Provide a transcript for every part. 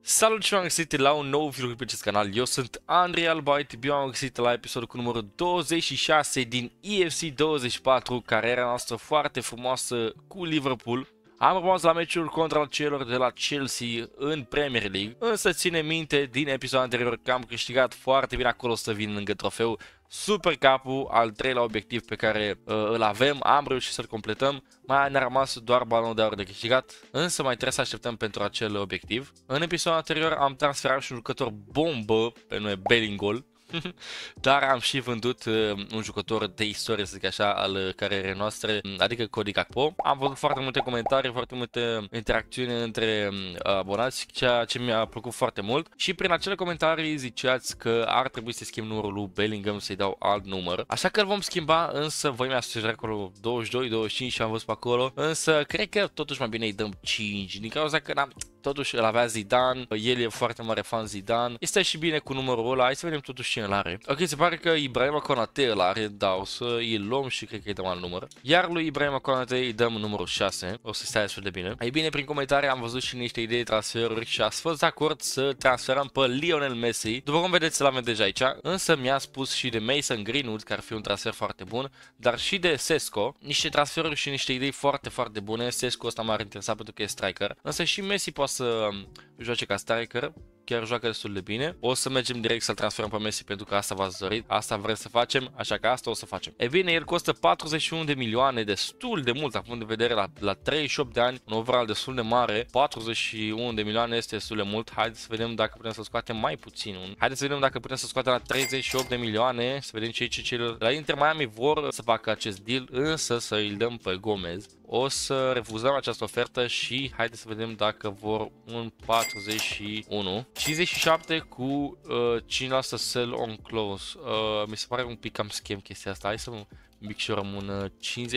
Salut și m-am găsit la un nou video pe acest canal. Eu sunt Andrei Albaite, eu am găsit la episodul cu numărul 26 din EFC 24, cariera noastră foarte frumoasă cu Liverpool. Am rămas la meciul contra celor de la Chelsea în Premier League, însă ține minte din episodul anterior că am câștigat foarte bine acolo să vin lângă trofeu Super Cup-ul, al treilea obiectiv pe care îl avem, am reușit să-l completăm, mai ne-a rămas doar balonul de aur de câștigat, însă mai trebuie să așteptăm pentru acel obiectiv. În episodul anterior am transferat și un jucător bombă pe nume Bellingham. Dar am și vândut un jucător de istorie, să zic așa, al carierei noastre, adică Cody Gakpo. Am văzut foarte multe comentarii, foarte multe interacțiuni între abonați, ceea ce mi-a plăcut foarte mult. Și prin acele comentarii ziceați că ar trebui să schimb numărul lui Bellingham, să-i dau alt număr. Așa că îl vom schimba, însă voi mi-ați sugerat acolo 22, 25 și am văzut pe acolo. Însă cred că totuși mai bine îi dăm 5, din cauza că totuși îl avea Zidane, el e foarte mare fan Zidane. Este și bine cu numărul ăla, hai să vedem totuși ce îl are. Ok, se pare că Ibrahima Konate îl are, da, o să îl luăm și cred că îi dăm alt număr. Iar lui Ibrahima Konate îi dăm numărul 6, o să stea destul de bine. Ei bine, prin comentarii am văzut și niște idei de transferuri și ați fost de acord să transferăm pe Lionel Messi. După cum vedeți, l-am deja aici, însă mi-a spus și de Mason Greenwood, care ar fi un transfer foarte bun, dar și de Sesko, niște transferuri și niște idei foarte, foarte bune. Sesko ăsta m-ar interesa pentru că e striker, însă și Messi poate să joace ca striker, chiar joacă destul de bine. O să mergem direct să-l transferăm pe Messi pentru că asta v-ați dorit, asta vrem să facem, așa că asta o să facem. E bine, el costă 41 de milioane, destul de mult, având în vedere la 38 de ani, un overall destul de mare. 41 de milioane este destul de mult. Haideți să vedem dacă putem să scoatem mai puțin. Haideți să vedem dacă putem să scoatem la 38 de milioane, să vedem ce cei la Inter Miami vor să facă acest deal, însă să îl dăm pe Gomez. O să refuzăm această ofertă și haideți să vedem dacă vor un 41. 57 cu 5% sell on close. Mi se pare un pic cam schem chestia asta. Hai să micșorăm un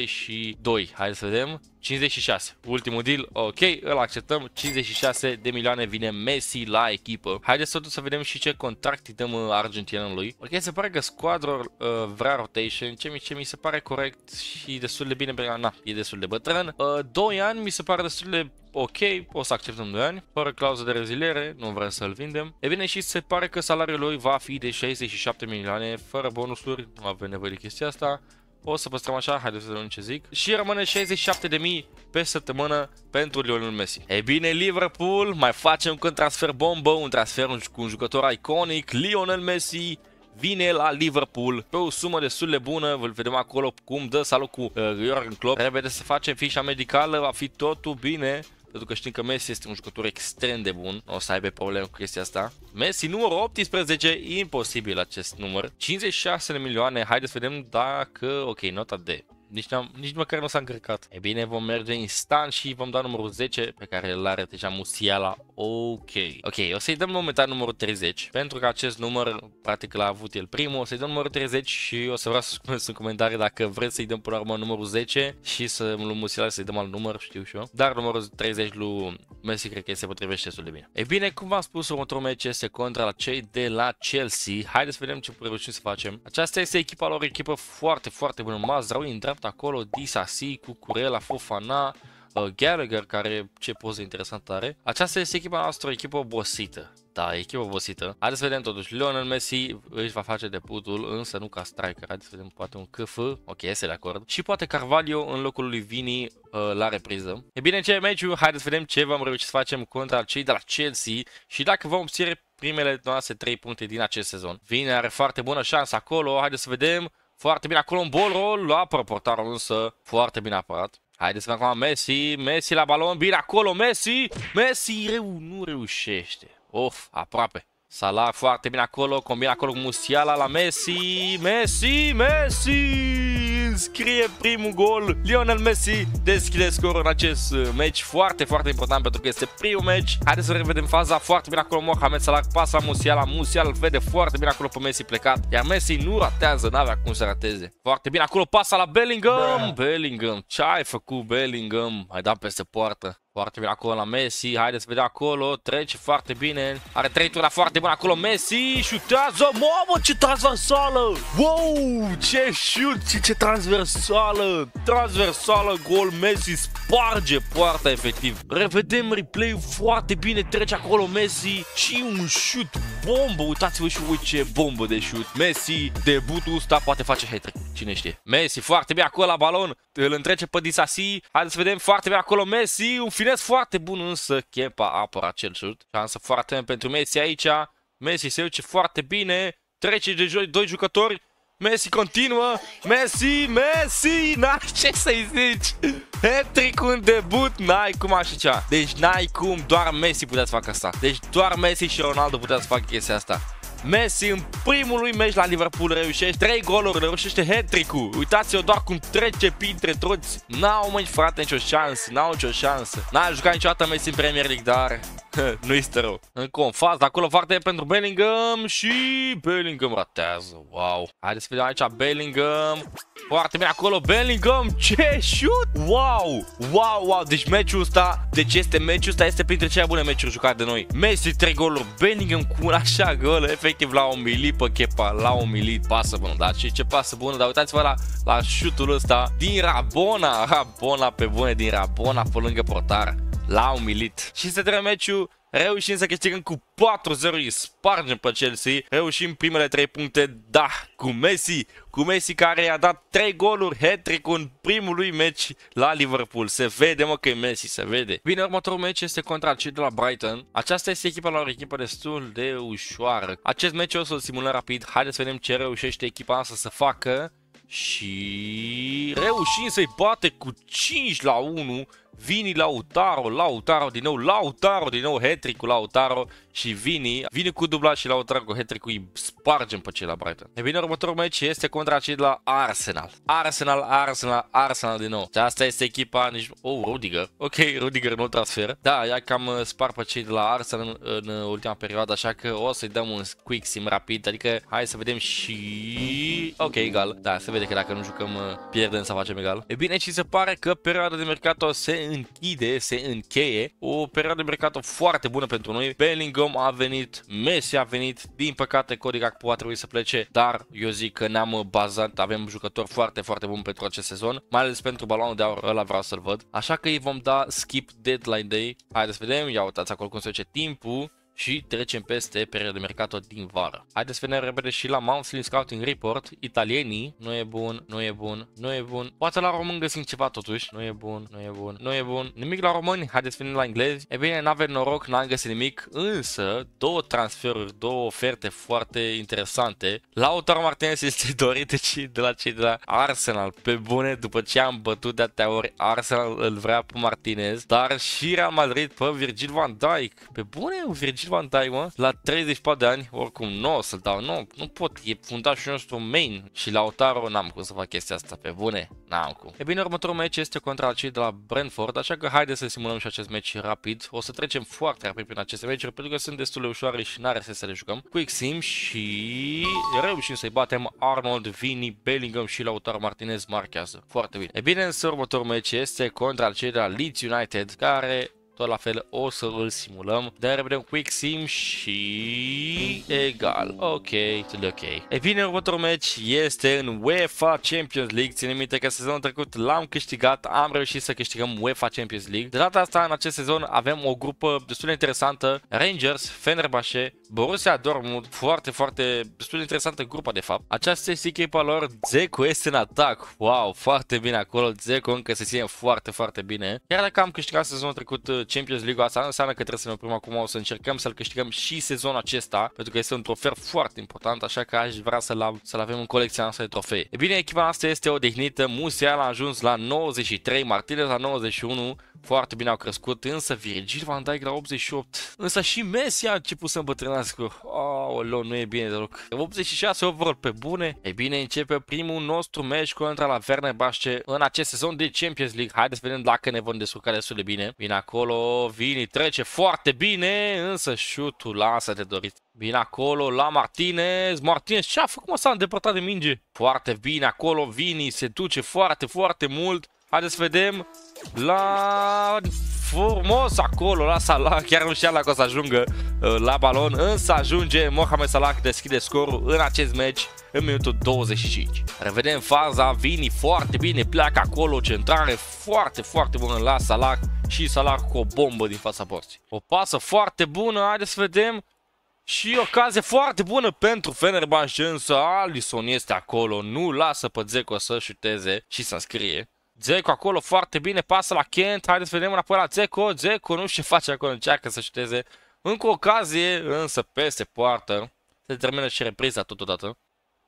52. Haideți să vedem. 56. Ultimul deal. Ok, îl acceptăm. 56 de milioane vine Messi la echipă. Haideți totuși să vedem și ce contract îi dăm argentinianului. Ok, se pare că squadra vrea rotation, ce mi se pare corect și destul de bine, pentru că e destul de bătrân. 2 ani mi se pare destul de ok, o să acceptăm 2 ani, fără clauză de reziliere, nu vrem să-l vindem. E bine, și se pare că salariul lui va fi de 67 milioane, fără bonusuri, nu avem nevoie de chestia asta. O să păstrăm așa, haideți să vedem ce zic. Și rămâne 67.000 pe săptămână pentru Lionel Messi. E bine, Liverpool, mai facem un transfer bombă, un transfer cu un jucător iconic. Lionel Messi vine la Liverpool pe o sumă destul de bună. Vă vedem acolo cum dă salut cu Jurgen Klopp. Repede să facem fișa medicală, va fi totul bine. Pentru că știm că Messi este un jucător extrem de bun. O să aibă probleme cu chestia asta. Messi numărul 18, imposibil acest număr. 56 de milioane, haideți să vedem dacă... Ok, nota D. Nici măcar nu s-a încărcat. E bine, vom merge instant și vom da numărul 10 pe care îl are deja Musiala. Ok, o să-i dăm momentan numărul 30 pentru că acest număr practic l-a avut el primul. O să-i dăm numărul 30 și o să vreau să spuneți în comentarii dacă vreți să-i dăm până la urmă numărul 10 și să lui Musiala să-i dăm alt număr, știu și eu. Dar numărul 30 lui Messi cred că se potrivește destul de bine. E bine, cum v-am spus, următorul meci este contra la cei de la Chelsea. Haideți să vedem ce reușim să facem. Aceasta este echipa lor, echipă foarte, foarte bună. Mazraoui în dreapta acolo, Disasi, Cucurella, Fofana, Gallagher, care ce poză interesantă are. Aceasta este echipa noastră, o echipă obosită. Da, echipă obosită. Haideți să vedem totuși. Lionel Messi își va face debutul, însă nu ca striker. Haideți să vedem poate un CF. Ok, este de acord. Și poate Carvalho în locul lui Vini la repriză. E bine, în ce meciul, haideți să vedem ce vom reuși să facem contra cei de la Chelsea și dacă vom obține primele noastre 3 puncte din acest sezon. Vini are foarte bună șansă acolo. Haideți să vedem. Foarte bine acolo un ball roll, apără portarul însă foarte bine apărat. Haideți să vedem acum Messi la balon, bine acolo Messi nu reușește. Of, aproape. Salah foarte bine acolo, combina acolo cu Musiala la Messi înscrie primul gol. Lionel Messi deschide scorul în acest meci, foarte, foarte important pentru că este primul meci. Haideți să revedem faza, foarte bine acolo Mohamed Salah, pasa Musiala îl vede foarte bine acolo pe Messi plecat, iar Messi nu ratează, n-avea cum să rateze. Foarte bine acolo, pasa la Bellingham, ce ai făcut Bellingham? Ai dat peste poartă. Foarte bine acolo la Messi, haideți să vedem acolo, trece foarte bine, are 3 turi foarte bun acolo Messi, șutează, mamă ce transversală, wow, ce șut, ce transversală, gol Messi, sparge poarta efectiv. Revedem replay foarte bine, trece acolo Messi și un șut bombă, uitați-vă și voi ce bombă de șut. Messi, debutul ăsta poate face hat-trick, cine știe. Messi foarte bine acolo la balon, îl întrece pe Disasi, haideți să vedem foarte bine acolo Messi, un finez foarte bun însă Kepa apără acel șut. Șansă foarte bine pentru Messi aici, Messi se duce foarte bine, trece de doi jucători, Messi continuă, Messi, n-ai ce să-i zici, hat-trick în debut, n-ai cum așa, deci n-ai cum, doar Messi putea să facă asta, deci doar Messi și Ronaldo putea să facă chestia asta. Messi în primul lui meci la Liverpool reușește 3 goluri, reușește hat-trick-ul. Uitați-vă doar cum trece printre toți. N-au, măi, frate, nicio șansă, n-au nicio șansă. N-a jucat niciodată Messi în Premier League, dar nu-i stă rău. Încă un faz, acolo foarte pentru Bellingham și Bellingham ratează. Wow. Haideți să vedem aici Bellingham. Foarte bine acolo Bellingham. Ce șut! Wow. Deci meciul ăsta, este printre cele bune meciuri jucate de noi. Messi 3 goluri, Bellingham cu un așa gol, efectiv l-a umilit pe Kepa, l-a umilit, pasă bună, dar ce pasă bună, dar uitați-vă la șutul ăsta din Rabona pe bune, din Rabona pe lângă portar. L-a umilit. Și se termină meciul, reușim să câștigăm cu 4-0, îi spargem pe Chelsea, reușim primele 3 puncte, da, cu Messi care i-a dat 3 goluri, hat-trick în primul lui meci la Liverpool. Se vede, mă, că e Messi, se vede. Bine, următorul meci este contra cei de la Brighton. Aceasta este echipa la o echipă destul de ușoară. Acest meci o să-l simulăm rapid, haideți să vedem ce reușește echipa asta să facă. Și reușim să-i bate cu 5-1. Vini Lautaro din nou, hat-trick-ul Lautaro și Vini cu dubla și Lautaro cu hat-trick-ul, îi spargem pe cei la Brighton. E bine, următorul meci este contra cei de la Arsenal din nou. Și asta este echipa, Rudiger. Ok, Rudiger nu transfer. Da, ia cam spar pe cei de la Arsenal în ultima perioadă, așa că o să-i dăm un quick sim rapid, adică hai să vedem și... Ok, egal. Da, se vede că dacă nu jucăm pierdem să facem egal. E bine, și se pare că perioada de mercato se încheie, o perioadă de mercato foarte bună pentru noi. Bellingham a venit, Messi a venit, din păcate Cody Gakpo a trebuit să plece, dar eu zic că ne-am bazat, avem jucători foarte buni pentru acest sezon, mai ales pentru balonul de aur, ăla vreau să-l văd, așa că îi vom da skip deadline day. Haideți să vedem, ia uitați acolo cum se duce timpul. Și trecem peste perioada de mercato din vară. Haideți să vedem repede și la Monthly Scouting Report. Italienii, nu e bun. Poate la român găsim ceva totuși. Nu e bun. Nimic la români, haideți să vedem la englezi. E bine, n-avem noroc, n-am găsit nimic, însă două transferuri, două oferte foarte interesante. Lautaro Martinez este dorit de la cei de la Arsenal. Pe bune, după ce am bătut de atâtea ori, Arsenal îl vrea pe Martinez, dar și Real Madrid pe Virgil van Dijk. Pe bune, Virgil van Dijk, mă, la 34 de ani, oricum nu o să-l dau, nu pot, e fundașul nostru main și Lautaro n-am cum să fac chestia asta, pe bune, n-am cum. E bine, următorul meci este contra cei de la Brentford, așa că haideți să simulăm și acest meci rapid, o să trecem foarte rapid prin aceste meciuri, pentru că sunt destul de ușoare și n-are sens să le jucăm. Quick sim și reușim să-i batem. Arnold, Vini, Bellingham și Lautaro Martinez marchează, foarte bine. E bine, însă următorul meci este contra cei de la Leeds United, care tot la fel o să îl simulăm. Dar vedem quick sim și egal. Ok, ok. E bine, următorul meci este în UEFA Champions League. Ține minte că sezonul trecut l-am câștigat, am reușit să câștigăm UEFA Champions League. De data asta, în acest sezon, avem o grupă destul de interesantă. Rangers, Fenerbahce, Borussia Dortmund, foarte destul de interesantă grupa de fapt. Aceasta este echipa lor, Dzeko este în atac. Wow, foarte bine acolo, Dzeko încă se ține foarte bine. Chiar dacă am câștigat sezonul trecut Champions League, asta înseamnă că trebuie să ne oprim acum, o să încercăm să-l câștigăm și sezonul acesta, pentru că este un trofeu foarte important, așa că aș vrea să-l avem în colecția noastră de trofee. E bine, echipa noastră este odihnită, Musiala a ajuns la 93, Martinez la 91, foarte bine au crescut, însă Virgil van Dijk la 88, însă și Messi a început să îmbătrânească. Aoleu, nu e bine deloc. 86 overall, pe bune. E bine, începe primul nostru meci contra la Fenerbahce în acest sezon de Champions League. Haideți să vedem dacă ne vom descurca destul de bine. Vine acolo, Vini trece foarte bine, însă șutul lasă de dorit. Bine acolo la Martinez. Martinez ce a făcut, mă, s-a îndepărtat de minge? Foarte bine acolo, Vini se duce foarte mult. Haideți să vedem la frumos acolo, la Salah, chiar nu știa la că o să ajungă la balon, însă ajunge Mohamed Salah, deschide scorul în acest meci în minutul 25. Revedem faza, Vini foarte bine, pleacă acolo, centrare foarte bună la Salah și Salah cu o bombă din fața porții. O pasă foarte bună, haideți să vedem. Și ocazie foarte bună pentru Fenerbahce, însă Alisson este acolo, nu lasă pe Dzeko să șuteze și să înscrie. Dzeko acolo foarte bine, pasă la Kent, haideți să vedem înapoi la Dzeko, Dzeko nu știu ce face acolo, încearcă să șuteze. Încă o ocazie, însă peste poartă, se termină și repriza totodată.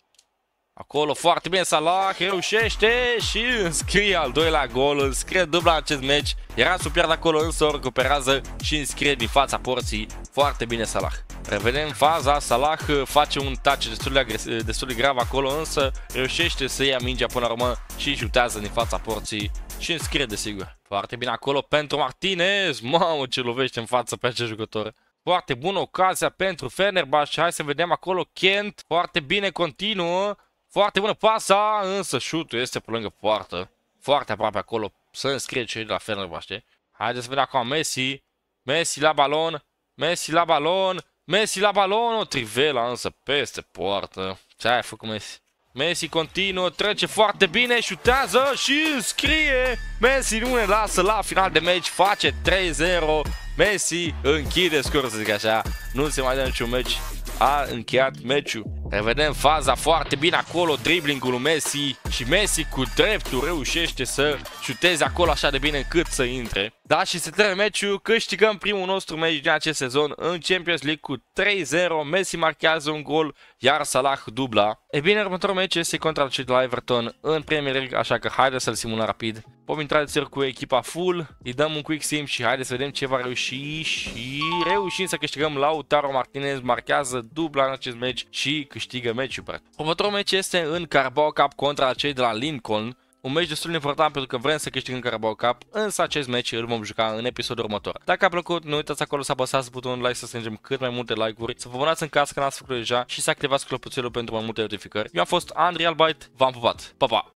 Acolo foarte bine Salah, reușește și înscrie al doilea gol, înscrie dubla în acest meci. Era sub pierd acolo, însă o recuperează și înscrie din fața porții. Foarte bine Salah. Revedem faza, Salah face un touch destul de grav acolo, însă reușește să ia mingea până la urmă și șutează din fața porții și înscrie desigur. Foarte bine acolo pentru Martinez, mamă ce lovește în față pe acest jucător. Foarte bună ocazia pentru Fenerbahce, hai să vedem acolo Kent, foarte bine continuă. Foarte bună pasa, însă șutul este pe lângă poartă. Foarte aproape acolo să înscrie cei de la Fenerbahce. Haideți să vedem acum Messi. Messi la balon. Messi la balon. Messi la balon. O trivela însă peste poartă. Ce ai făcut Messi? Messi continuă, trece foarte bine, șutează și înscrie. Messi nu ne lasă la final de meci, face 3-0. Messi închide scorul, să zic așa. Nu se mai dă niciun meci. A încheiat meciul. Revedem faza foarte bine acolo, driblingul lui Messi și Messi cu dreptul reușește să șuteze acolo așa de bine încât să intre. Da, și se termină meciul, câștigăm primul nostru meci din acest sezon în Champions League cu 3-0, Messi marchează un gol, iar Salah dubla. E bine, următorul meci este contra cei de la Everton în Premier League, așa că haideți să-l simulăm rapid. Vom intra de cu echipa full, îi dăm un quick sim și haideți să vedem ce va reuși și reușim să câștigăm. Lautaro Martinez marchează dubla în acest meci și câștigă meciul. Următorul meci este în Carabao Cup contra cei de la Lincoln. Un meci destul de important pentru că vrem să câștigăm Carabao Cup, însă acest meci îl vom juca în episodul următor. Dacă a plăcut, nu uitați acolo să apăsați butonul like să strângem cât mai multe like-uri, să vă abonați în caz că n-ați făcut deja și să activați clopoțelul pentru mai multe notificări. Eu am fost Andrei Albaite, v-am pupat, pa, pa!